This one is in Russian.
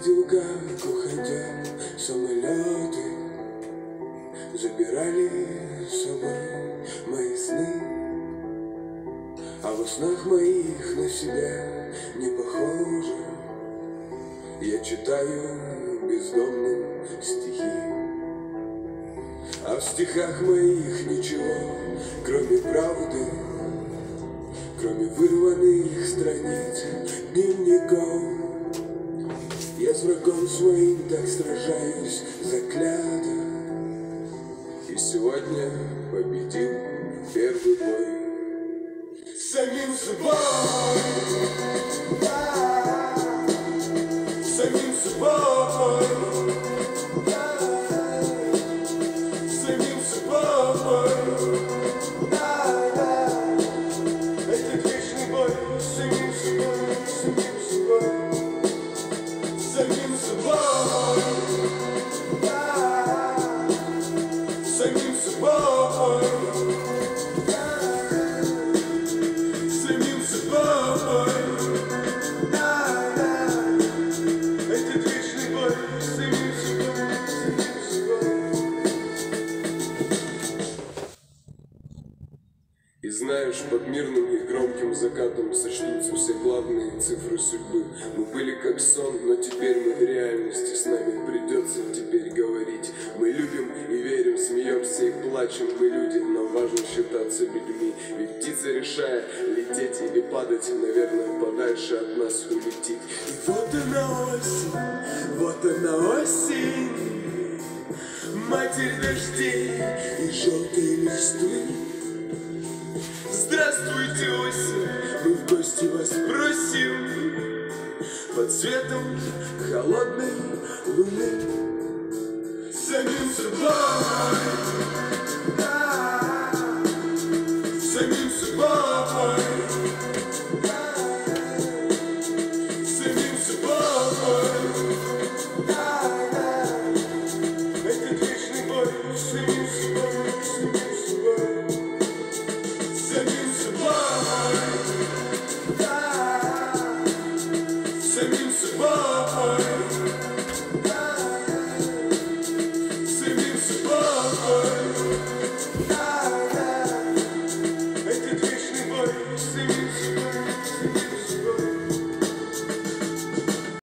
видел, как уходя самолеты забирали с собой мои сны, а во снах моих на себя не похоже. Я читаю бездомным стихи, а в стихах моих ничего, кроме правды, кроме вырванных страниц дневников. Я с врагом своим так сражаюсь заклято, и сегодня победил первый бой с самим собой. Самим собой. Самим собой. Это вечный бой с самим собой. Самим собой. Самим собой. Самим собой. Самим собой. Это вечный бой с самим собой. Самим собой. И знаешь, под мирным и громким закатом сочтутся все главные цифры судьбы. Мы были как сон, но теперь мы в реальности. С нами придется теперь говорить. Мы любим и верим, смеемся и плачем. Мы люди, но важно считаться людьми. Ведь птица, решая, лететь или падать, наверное, подальше от нас улетит. И вот она осень, вот она осень, матерь дождей и желтой листвы. Здравствуйте, осень, мы в гости вас просим под светом холодной луны. Самим собой, самим собой.